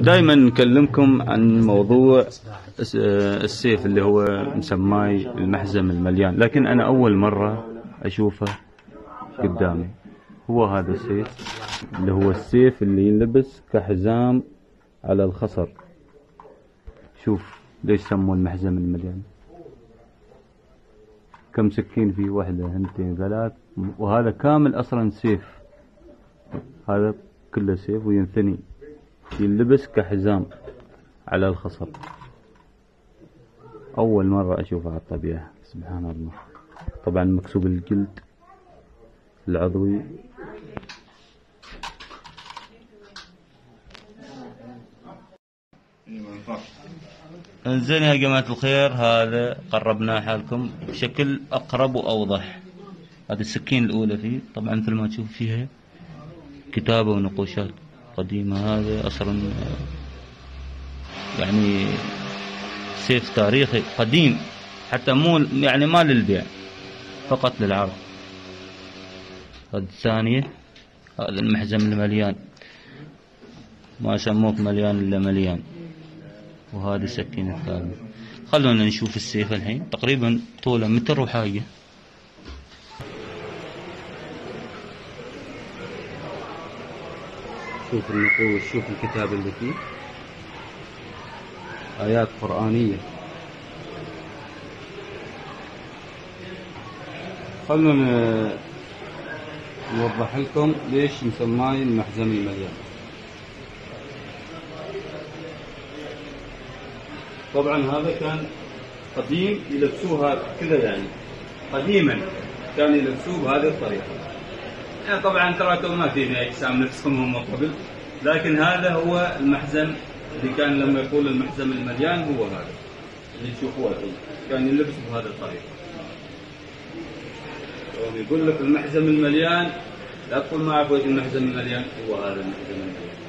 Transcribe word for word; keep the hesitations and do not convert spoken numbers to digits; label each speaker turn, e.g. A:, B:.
A: دائما نكلمكم عن موضوع السيف اللي هو مسماي المحزم المليان، لكن أنا أول مرة أشوفه قدامي. هو هذا السيف اللي هو السيف اللي ينلبس كحزام على الخصر. شوف ليش سموه المحزم المليان. كم سكين فيه؟ واحدة اثنتين ثلاث، وهذا كامل أصلا سيف. هذا كله سيف وينثني ينلبس كحزام على الخصر. أول مرة أشوفه على الطبيعة، سبحان الله. طبعا مكسوب الجلد العضوي. انزين يا جماعة الخير، هذا قربناه حالكم بشكل أقرب وأوضح. هذه السكين الأولى فيه، طبعا مثل ما تشوف فيها كتابة ونقوشات قديمة. هذا أصلا يعني سيف تاريخي قديم، حتى مو يعني ما للبيع، فقط للعرض. هذه الثانية، هذا المحزم المليان، ما سموك مليان إلا مليان. وهذه السكينة الثانية. خلونا نشوف السيف الحين. تقريبا طوله متر وحاجة. شوف النقوش، شوف الكتاب اللي فيه، آيات قرآنية. خلونا نوضح لكم ليش مسماي المحزم المليان. طبعا هذا كان قديم يلبسوها كذا، يعني قديما كانوا يلبسوه بهذه الطريقة. يعني طبعا ترى ما فينا اجسام نفسهم هم قبل، لكن هذا هو المحزم اللي كان لما يقول المحزم المليان هو هذا اللي تشوفوه الحين، كان يلبس بهذه الطريقة. يقول لك المحزم المليان، لا تقول ما اعرف ايش المحزم المليان، هو هذا المحزم المليان.